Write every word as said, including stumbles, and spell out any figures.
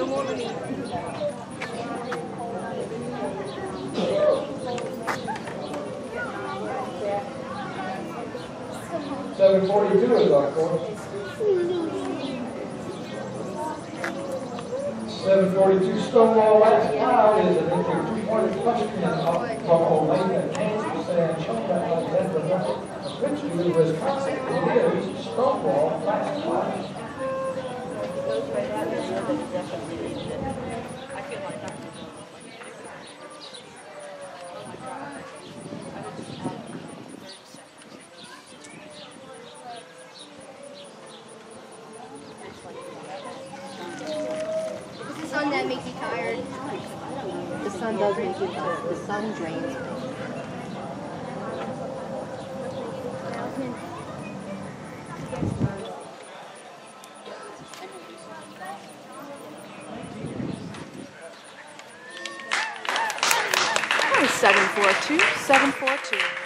No more than me. seven forty-two is our course. seven forty-two Stonewall last cloud is an entry two-point question from Olathe, Kansas, and shown by Alexander Pittsburgh, Wisconsin. It is Stonewall last cloud. The sun that makes you tired. The sun does make you tired. The sun drains me. seven four two, seven four two.